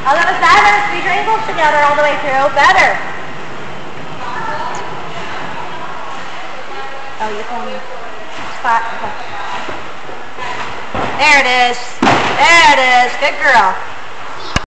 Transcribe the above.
Oh, that was better. Squeeze your ankles together all the way through. Better. Oh, you're pulling spot. Okay. There it is. There it is. Good girl.